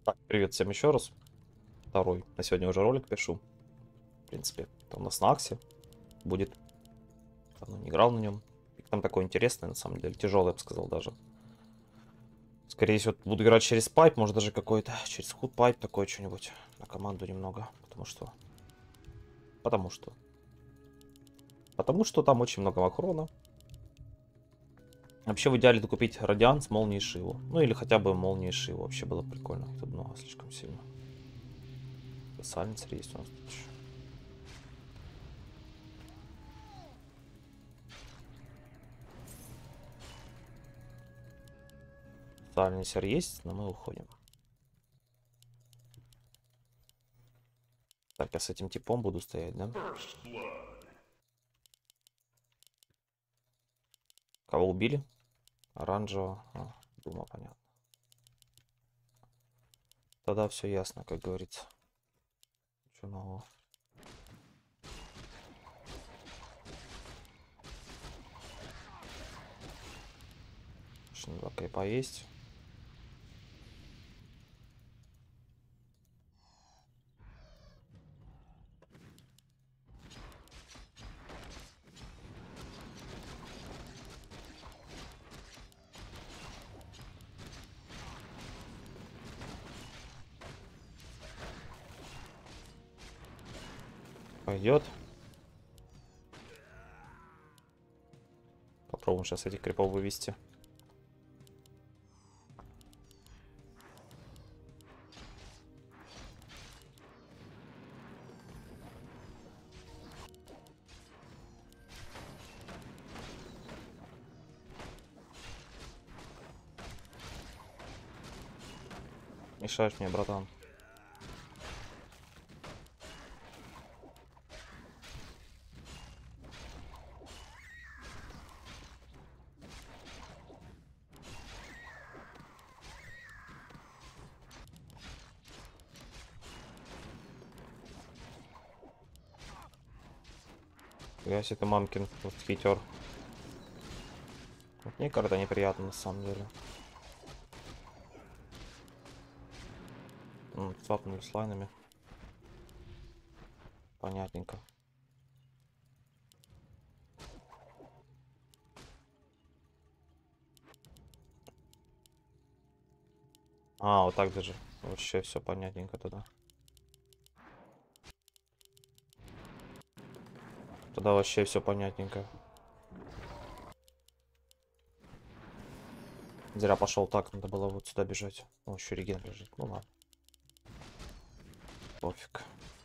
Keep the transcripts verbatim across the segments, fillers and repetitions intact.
Так, привет всем еще раз. Второй. На сегодня уже ролик пишу. В принципе, там на Снаксе будет. Давно не играл на нем. Пик там такой интересный, на самом деле. Тяжелый, я бы сказал, даже. Скорее всего, буду играть через пайп, может даже какой-то. Через худ пайп такой что-нибудь. На команду немного. Потому что... Потому что... Потому что там очень много макрона. Вообще в идеале докупить Радиан с молнией Шиву. Ну или хотя бы молнией Шиву. Вообще было бы прикольно. Тут много слишком сильно. Сайленсер есть у нас тут еще. Сайленсер есть, но мы уходим. Так, я с этим типом буду стоять, да? Кого убили? Оранжевого. А, думаю, понятно. Тогда все ясно, как говорится. Ничего нового. Два крипа есть. Пойдет. Попробуем сейчас этих крипов вывести. Мешаешь мне, братан. Я себе мамкин вот хитер. Вот мне карта неприятно на самом деле. Свапнули с лайнами. Понятненько. А, вот так даже. Вообще все понятненько тогда. Тогда вообще все понятненько. Зря пошел так, надо было вот сюда бежать. О, еще реген лежит. Ну ладно. Пофиг.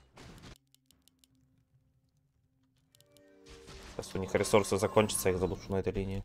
Сейчас у них ресурсы закончатся, я их задушу на этой линии.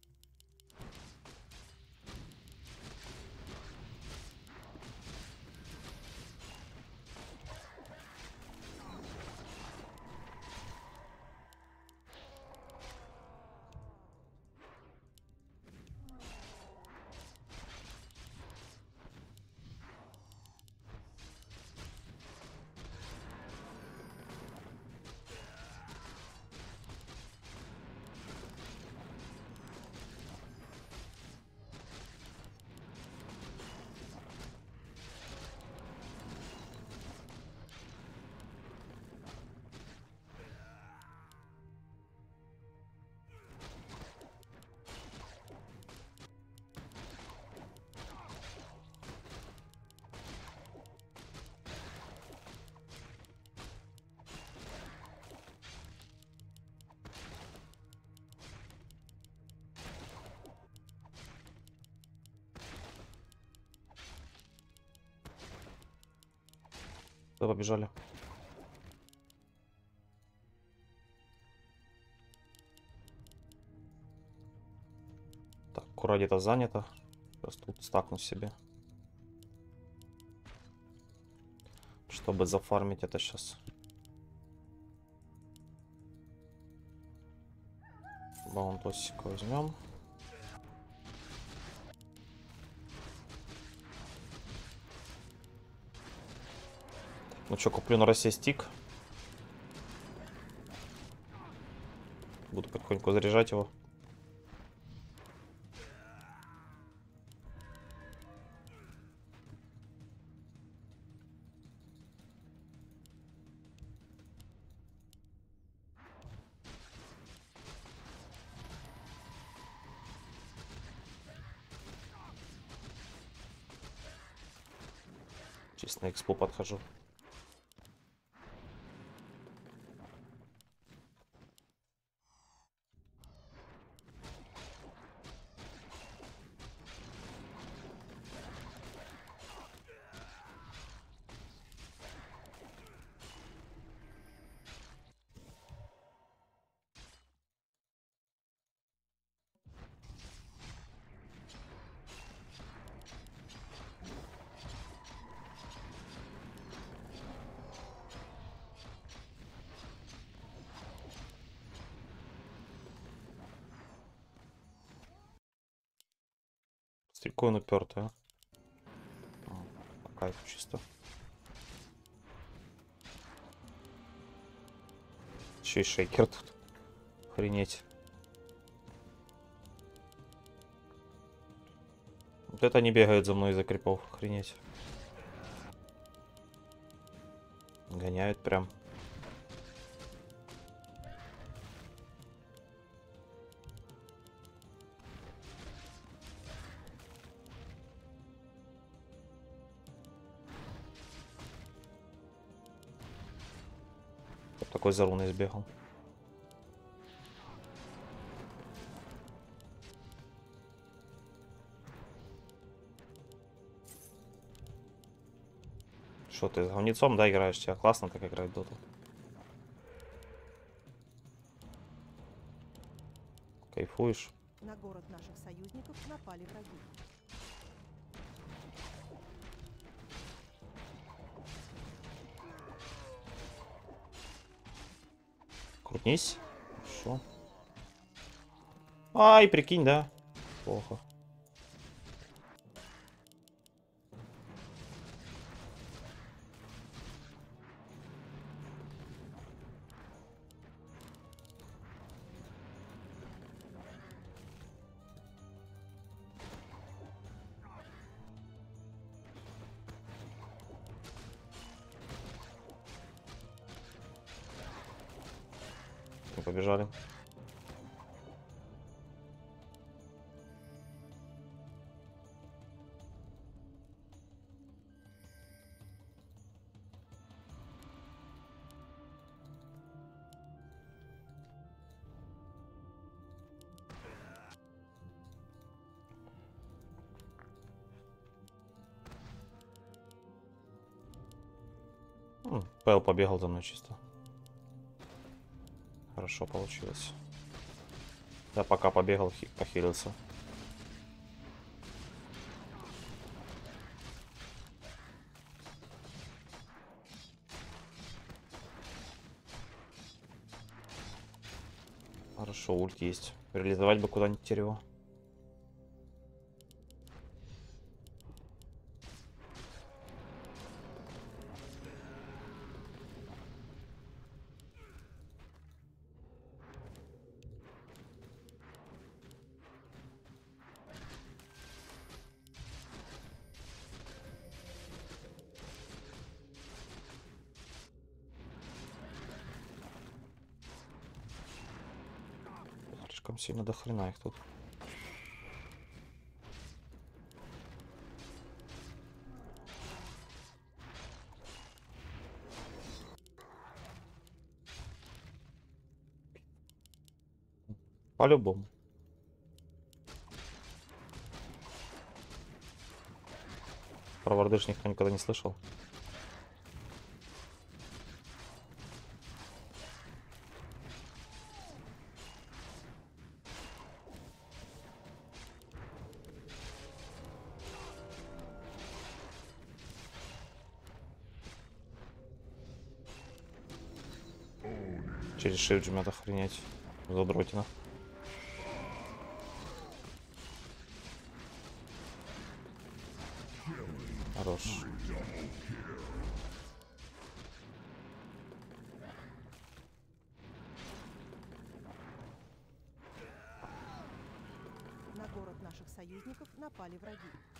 Да, побежали. Так, Кура где-то занято. Сейчас тут стакну себе. Чтобы зафармить это сейчас. Баунтосик возьмем. Ну что, куплю на России стик. Буду потихоньку заряжать его. Сейчас на экспо подхожу. Стрелкой упертый, а? По кайфу чисто. Еще и шейкер тут. Охренеть. Вот это они бегают за мной из-за крипов. Охренеть. Гоняют прям. Такой за руной сбегал. Что ты с говнецом, да, играешь? Тебя классно так играть доту. Кайфуешь? На город наших союзников напали враги. Крутнись. Хорошо. Ай, прикинь, да? Плохо. Мы побежали. Пэл побегал за мной чисто. Хорошо получилось. Я пока побегал, похилился. Хорошо, ульт есть. Реализовать бы куда-нибудь дерево. Слишком сильно до хрена их тут. По-любому. Про вардыш никто никогда не слышал. Через shift жмет, охренеть. Задротина. Хорош. На город наших союзников напали враги.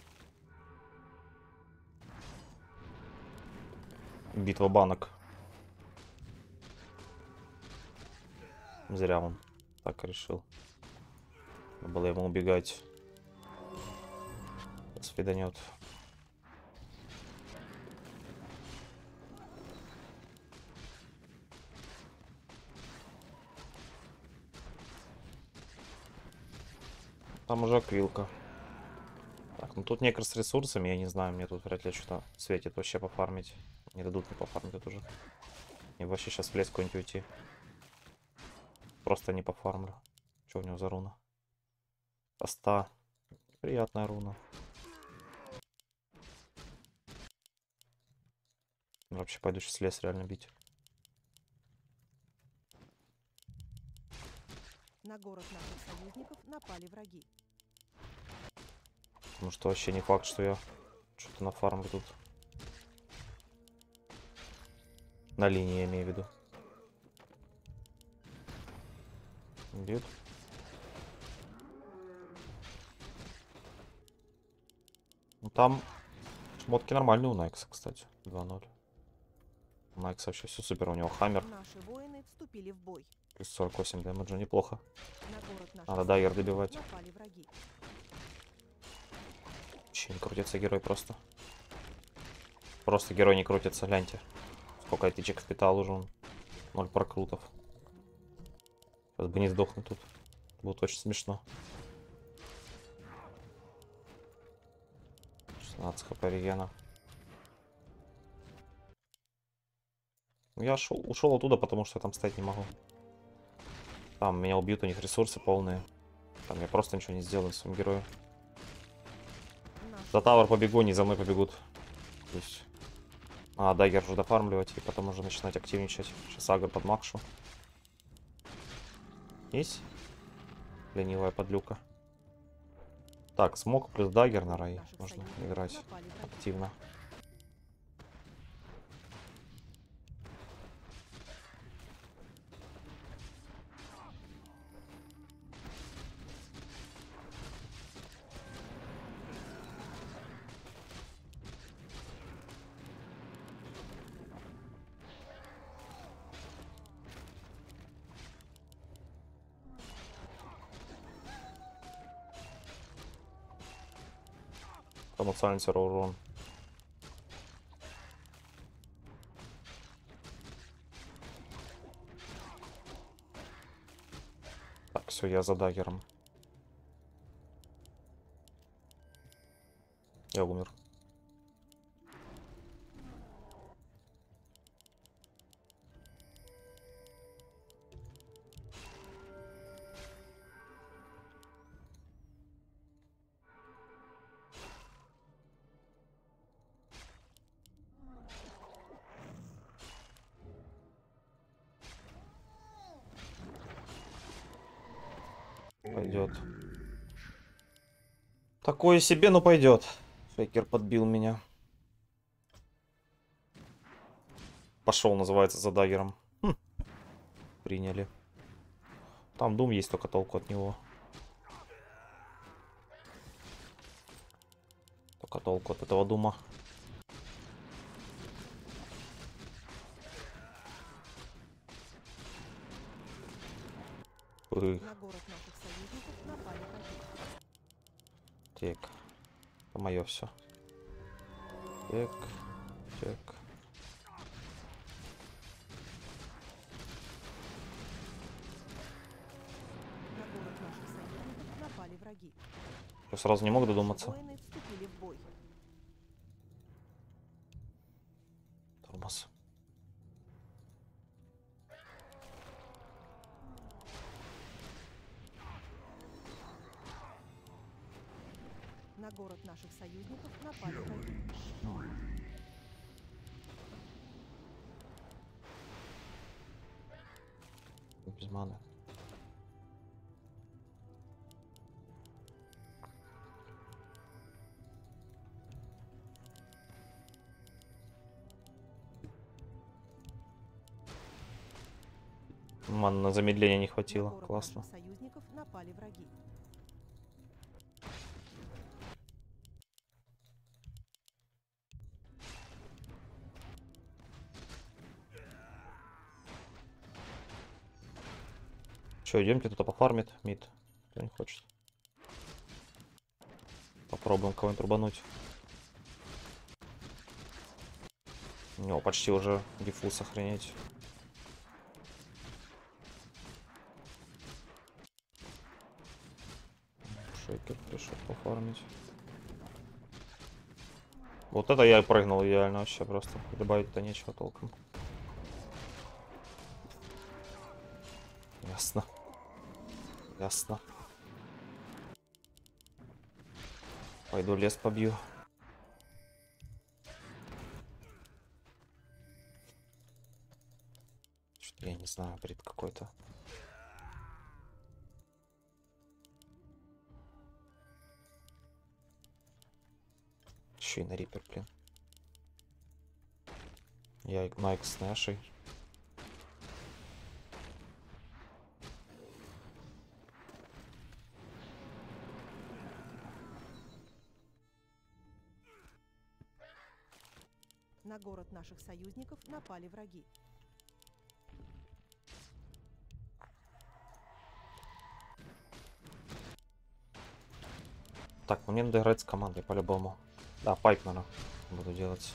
Битва банок. Зря он так решил. Надо было ему убегать. Свиданет. Там уже аквилка. Так, ну тут некр с ресурсами, я не знаю, мне тут вряд ли что-то светит вообще пофармить. Не дадут мне пофармить тут уже. И вообще сейчас в лес какой-нибудь уйти. Просто не пофармлю. Что у него за руна? Поста. Приятная руна. Вообще пойду сейчас лес реально бить. На город наших союзников напали враги. Потому что вообще не факт, что я что-то нафармлю тут. На линии я имею в виду. Бьют. Ну там шмотки нормальные у Найкса, кстати. два ноль. У Найкса вообще все супер, у него хаммер. Наши воины вступили в бой. Плюс сорок восемь дэмэджа, неплохо. На город наших Надо дайер союзников добивать. напали враги. Вообще не крутится герой просто. Просто герой не крутится, гляньте. Сколько я тычек впитал уже он. Ноль прокрутов. Сейчас бы не сдохнуть тут. Будет очень смешно. шестнадцать хп регена. Я шел, ушел оттуда, потому что я там стоять не могу. Там меня убьют, у них ресурсы полные. Там я просто ничего не сделаю своему герою. Наши За тавер побегу, они за мной побегут. То есть... А, дагер уже дофармливать, и потом уже начинать активничать. Сейчас агро под макшу. Есть? Ленивая подлюка. Так, смог плюс дагер на рай. наших Можно союзников играть напали враги. активно. Там у Сайленсера урон. Так, все, я за даггером. Я умер. Пойдет. Такое себе, но пойдет. Фейкер подбил меня. Пошел, называется, за даггером. Хм. Приняли. Там дум есть, только толку от него. Только толку от этого дума. Эх. На город наших союзников напали враги. Так. Это мое все. Так. Так. На город наших союзников напали враги. Я сразу не мог Наши додуматься. воины вступили в бой. Тормоз. На город наших союзников напали враги. Без маны. Маны на замедление не На хватило. город Классно. наших союзников напали враги. Че, идемте, кто-то пофармит. Мид. Кто не хочет. Попробуем кого-нибудь рубануть. У него почти уже диффуз охренеть. Шейкер фармить. Вот это я прыгнул идеально вообще просто. Добавить-то нечего толком. Ясно. Ясно. Пойду лес побью. Что-то я не знаю, бред какой-то. Еще и на рипер, блин. Я Майк с нашей. На город наших союзников напали враги. Так, ну мне надо играть с командой по-любому. Да, пайп, наверное, буду делать.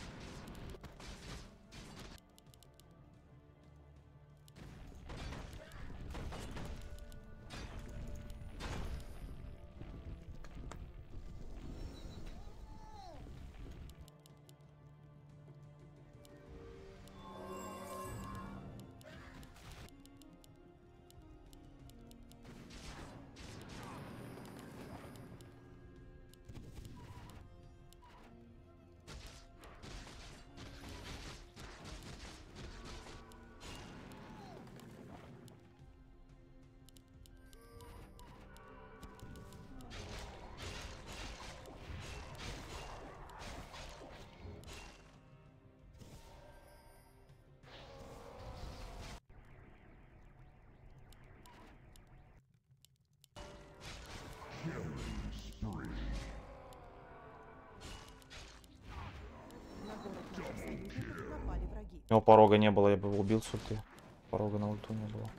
На город наших союзников напали враги. У него порога не было, я бы его убил с ульты. Порога на ульту не было.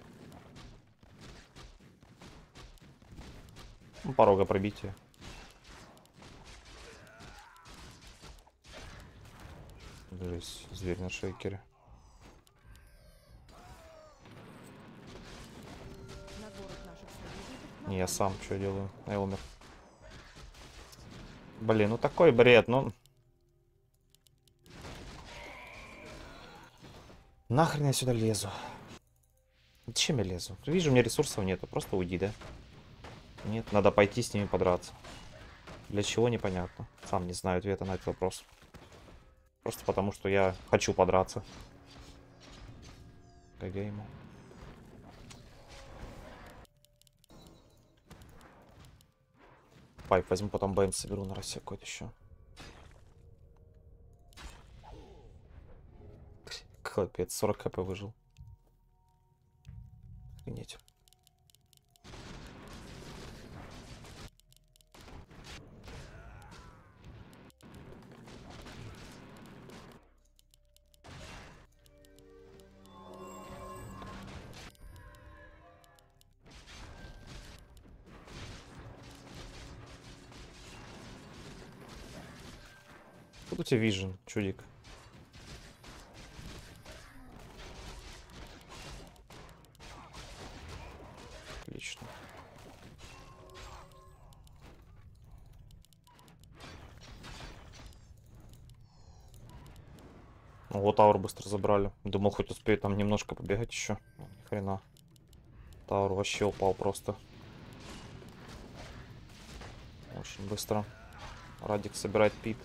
Ну, порога пробития. Жесть, зверь на шейкере. На город наших союзников Не, я напали сам враги. что делаю? Я умер. Блин, ну такой бред, ну... Нахрен я сюда лезу? Зачем я лезу? Вижу, у меня ресурсов нету, просто уйди, да? Нет, надо пойти с ними подраться. Для чего, непонятно. Сам не знаю ответа на этот вопрос. Просто потому, что я хочу подраться. ГГ ему. Пайп возьму, потом бэйн соберу на рассек какой-то еще. Капец, сорок хп выжил. Охренеть. Тут у тебя вижен, чудик. Отлично. Ну, вот Таур быстро забрали. Думал, хоть успею там немножко побегать еще. Ни хрена. Таур вообще упал просто. Очень быстро. Радик собирает пит.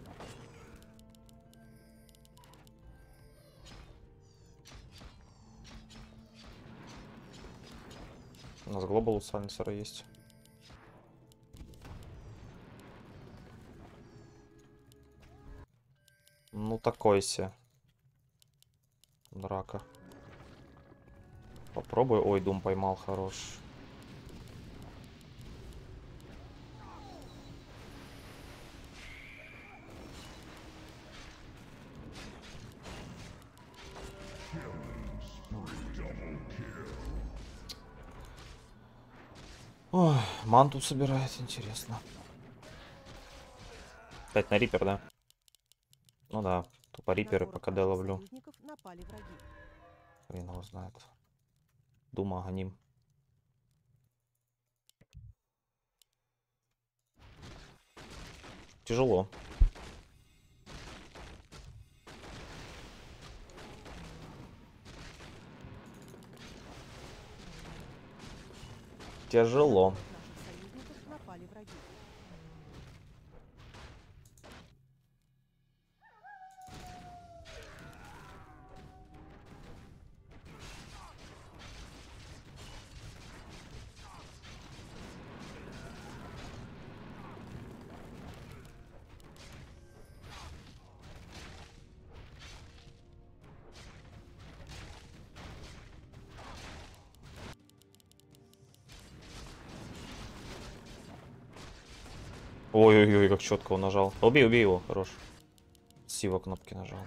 У нас глобал у Сайленсера есть. Ну, такой себе. Драка. Попробуй. Ой, Дум поймал, хорош. Ой, манту собирает, интересно. Опять на рипер, да? Ну да, тупо На риперы город пока наших ловлю. союзников напали враги. Хрен его знает. Дума гоним. тяжело. Тяжело. Наших союзников напали враги. Ой-ой-ой, как четко он нажал. Убей, убей его, хорош. С его кнопки нажал.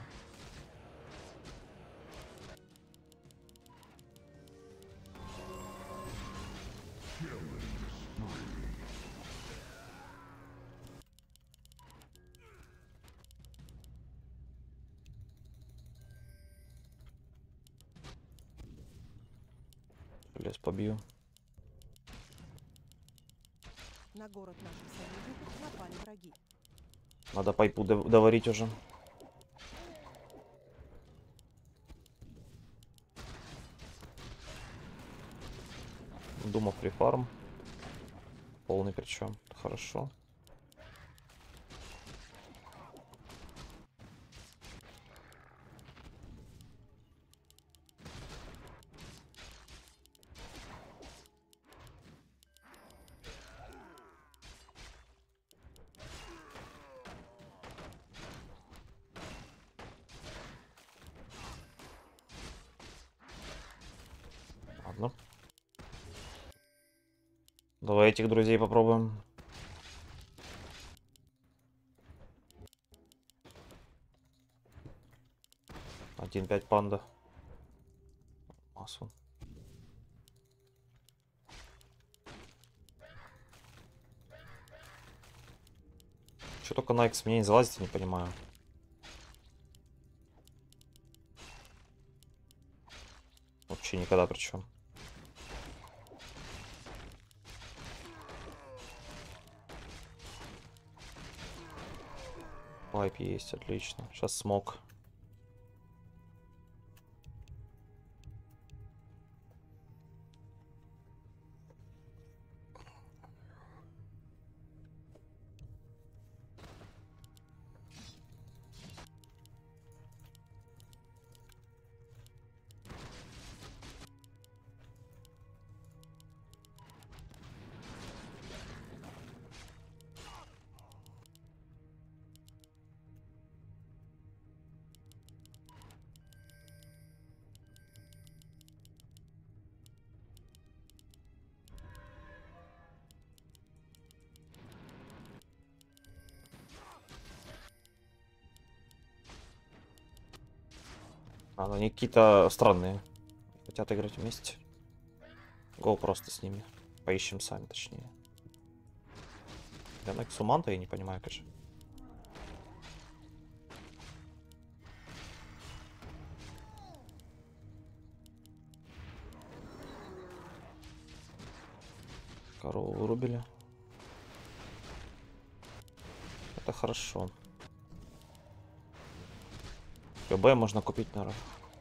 Лес побью. На город наших союзников напали враги. Надо пайпу дов- доварить уже. Думав фрифарм. Полный причем. Хорошо. Ладно. Давай этих друзей попробуем. один пять панда. Массу. Что только на X мне не залазит, не понимаю. Вообще никогда причем. Пайп есть, отлично. Сейчас смог. А, ну они какие-то странные. Хотят играть вместе. Го просто с ними. Поищем сами, точнее. Я на Эксуманта, я не понимаю, конечно. Корову вырубили. Это хорошо. КБ можно купить, наверное.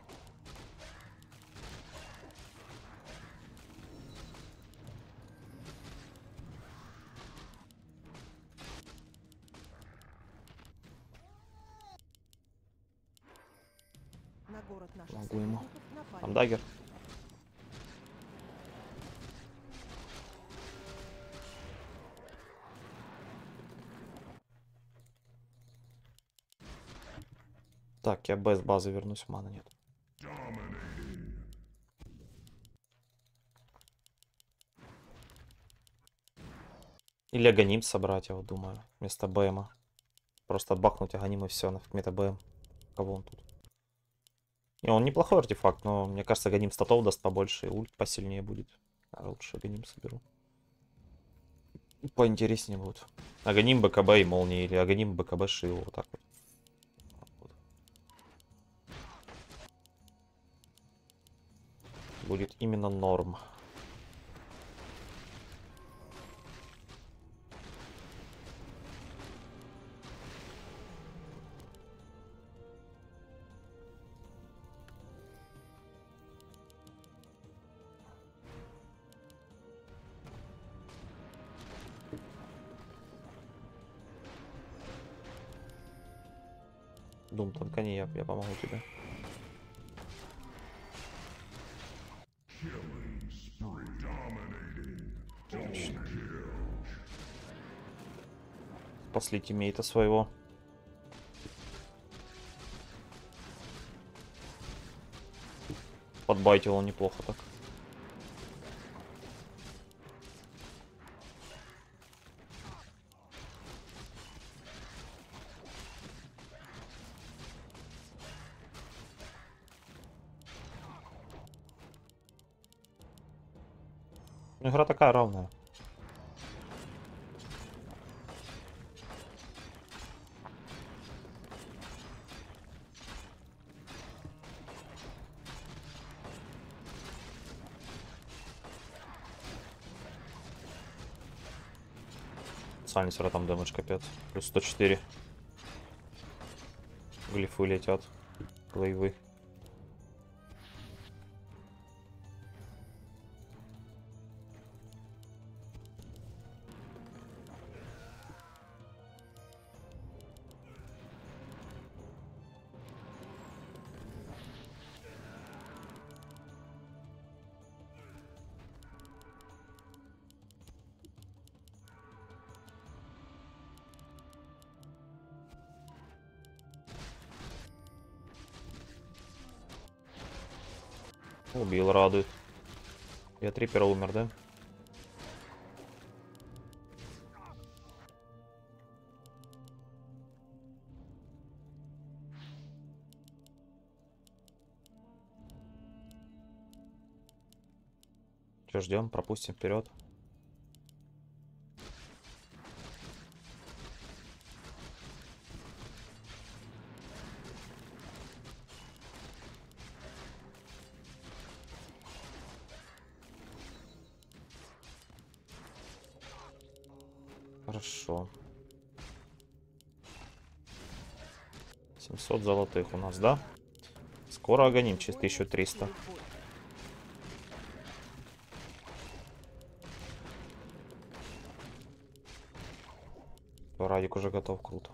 На город наших Могу ему. союзников напали. Там дагер. Так, я без базы вернусь, мана нет. Или Аганим собрать, я вот думаю, вместо БМа. Просто бахнуть Аганим и все, нафиг мета БМ. Кого он тут? Не, он неплохой артефакт, но мне кажется, Аганим статов даст побольше, и ульт посильнее будет. А лучше Аганим соберу. Поинтереснее будет. Аганим, БКБ и молния, или Аганим, БКБ, Шио, вот так вот. Будет именно норм. Дум, только не я, я помогу тебе. Отлично. Спасли тиммейта своего. Подбайтил он неплохо так. Ну, игра такая равная. Сайнисера там дэмэдж капец. Плюс сто четыре. Глифы летят. Лейвы. Убил, радует. Я трипера умер, да? Че, ждем, пропустим вперед. Хорошо. семьсот золотых у нас, да? Скоро огоним, через тысячу триста. Радик уже готов, круто.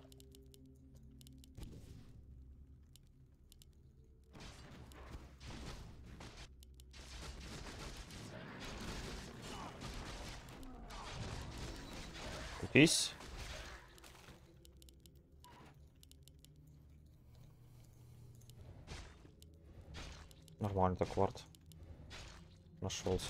Купись. Нормально так вард. Нашелся.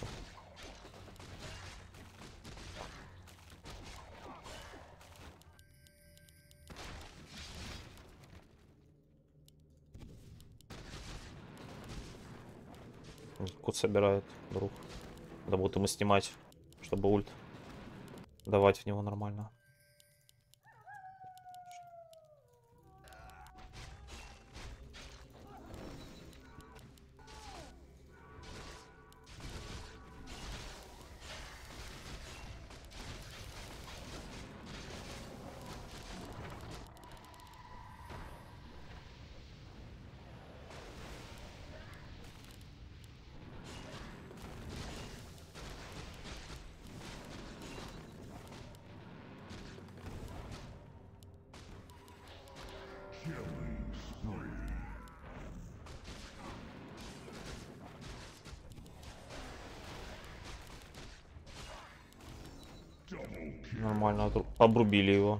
Кут собирает, друг. Надо будет ему снимать, чтобы ульт давать в него нормально. Нормально обрубили его.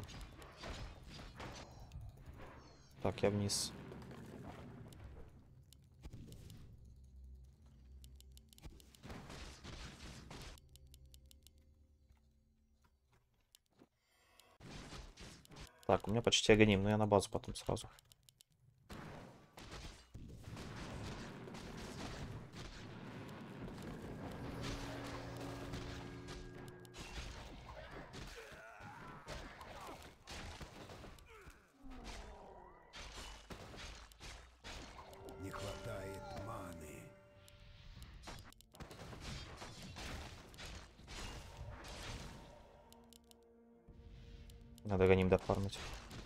Так, я вниз. Так, у меня почти агоним, но я на базу потом сразу. Не хватает маны. Надо агоним дофармить.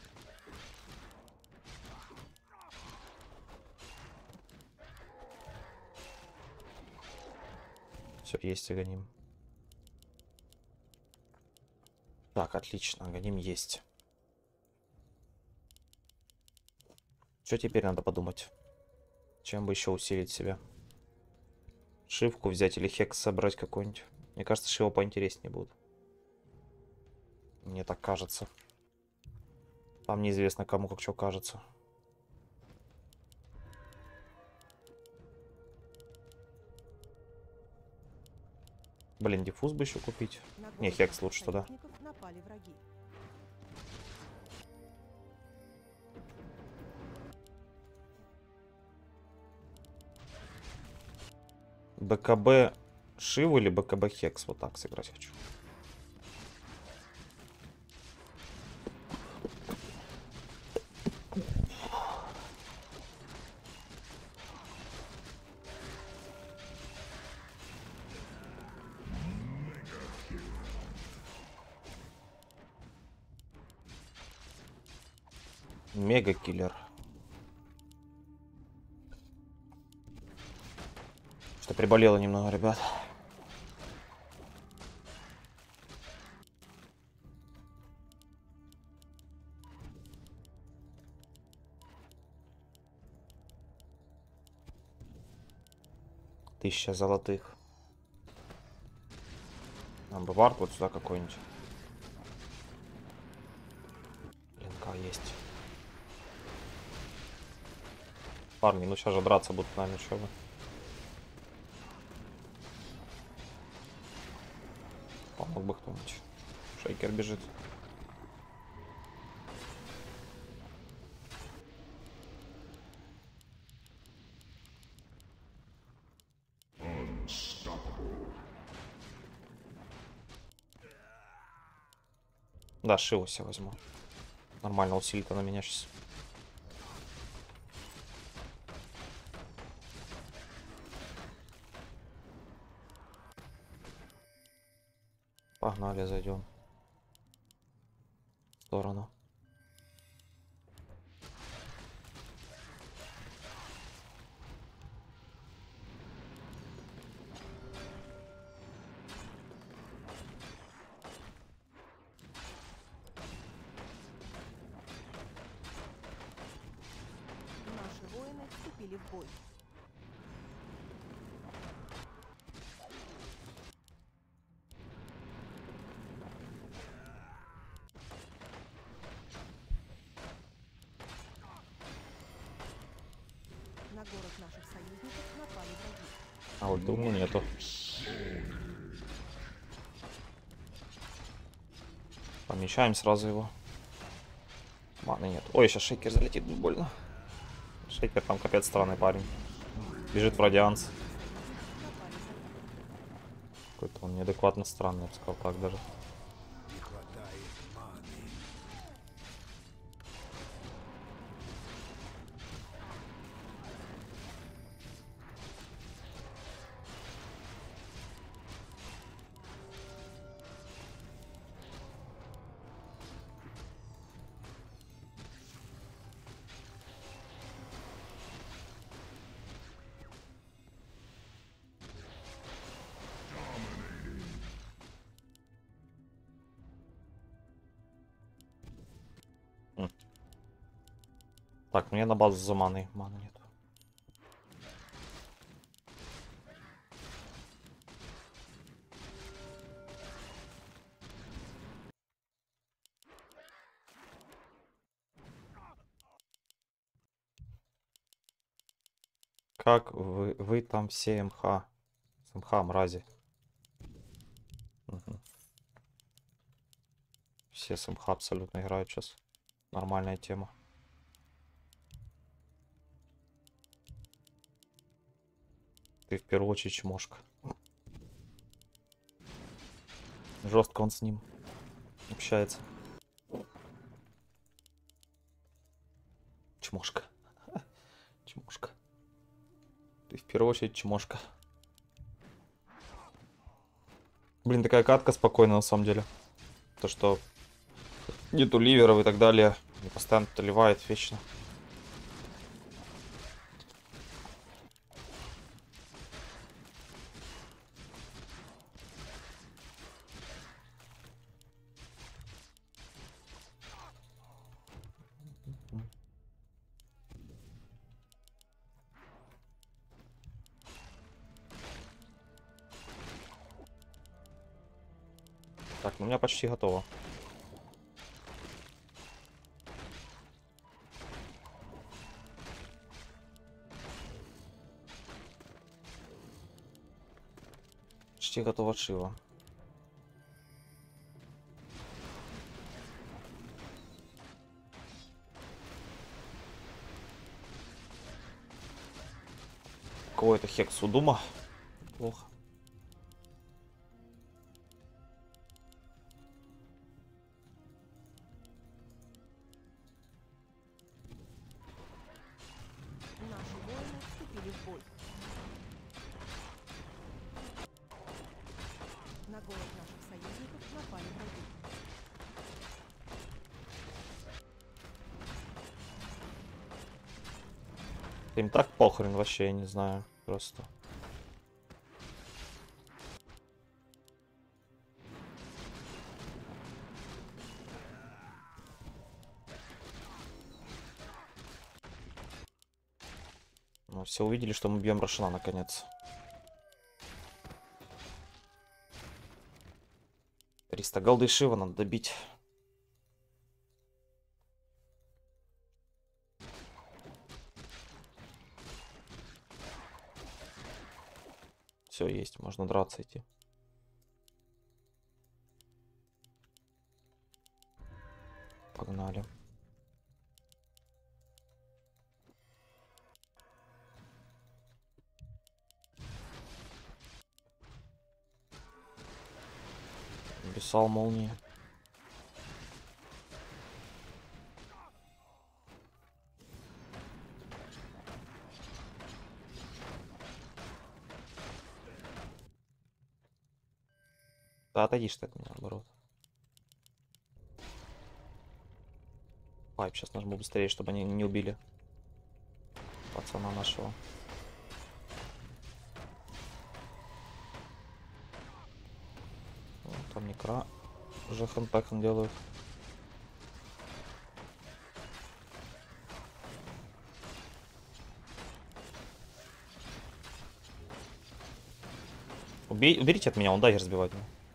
Все, есть агоним. Так, отлично, агоним есть. Что теперь надо подумать? Чем бы еще усилить себя? Шивку взять или хекс собрать какой-нибудь? Мне кажется, шива поинтереснее будет. Мне так кажется. Там неизвестно, кому как что кажется. Блин, диффуз бы еще купить. На Не, город хекс наших лучше туда. союзников напали враги. БКБ Шиву или БКБ Хекс? Вот так сыграть хочу. Мега киллер. Что приболело немного, ребят. Тысяча золотых. Нам бы вард вот сюда какой-нибудь. Линка есть. Парни, ну сейчас же драться будут с нами, что вы. Помог бы кто-нибудь. Шейкер бежит. Да, Шиву себе возьму. Нормально усилит она меня сейчас. Погнали, зайдем. В сторону. Наши воины вступили в бой. На город наших союзников напали враги. А вот думаю, нету. Помещаем сразу его. Маны нет. Ой, сейчас шейкер залетит, будет больно. Шейкер там капец странный парень. Бежит в радианс. Напали союзники. Какой-то он неадекватно странный, я бы сказал так даже. Не хватает маны. Так, мне на базу за маной. Маны нет. Как вы, вы там все МХ? С МХ, мрази. Угу. Все с МХ абсолютно играют сейчас. Нормальная тема. Ты в первую очередь чмошка. Жестко он с ним общается. Чмошка. Чмошка. Ты в первую очередь чмошка. Блин, такая катка спокойная на самом деле. То, что нету ливеров и так далее. И постоянно доливает вечно. у меня почти готово. Почти готова Шива. Какой-то Хекс у Дума. Плохо. Наши воины вступили в бой. На город наших союзников напали враги. Им так похрен вообще, я не знаю. Просто. Ну, все увидели, что мы бьем Рошана наконец. триста голды Шива надо добить. Все есть, можно драться идти. Погнали. Писал молнии. Да отойдишь ты от меня, наоборот. Пайп, сейчас нажму быстрее, чтобы они не убили пацана нашего. Вот, там Некра уже хэнпэком делают. Убей, уберите от меня, он дайер разбивать.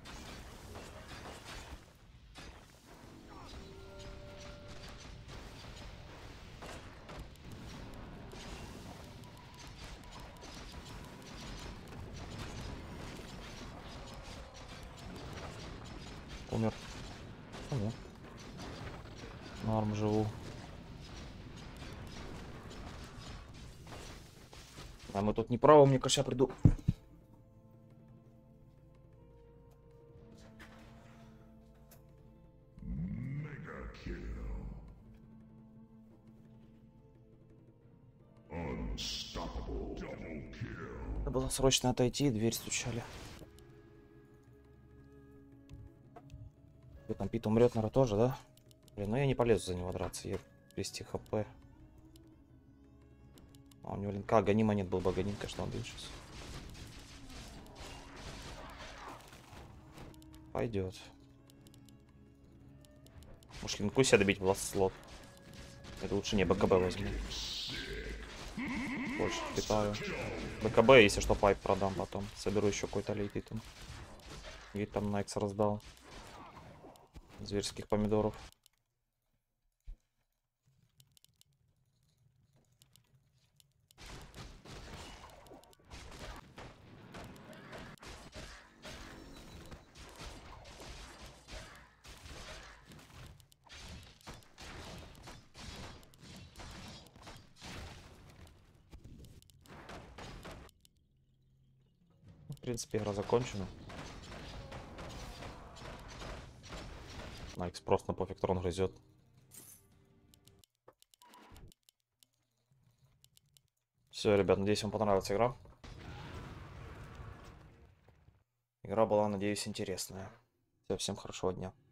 Умер. Умер. Норм, живу. А мы тут неправо, мне кажется, я приду. Надо было срочно отойти, дверь стучали. Где там Пит умрет, наверное, тоже, да? Блин, ну я не полезу за него драться, я двести хп. А у него линка, Аганима нет, был бы Аганим, конечно, он бил сейчас. Пойдет. Может линку себе добить в ласт слот. Это лучше не БКБ возьму. Больше питаю. БКБ, если что, пайп продам потом. Соберу еще какой-то лейт там. Ведь там Найкс раздал. Зверских помидоров. В принципе, игра закончена. Найкс просто на пофиг трон грызет. Все, ребят, надеюсь, вам понравилась игра. Игра была, надеюсь, интересная. Все, всем хорошего дня.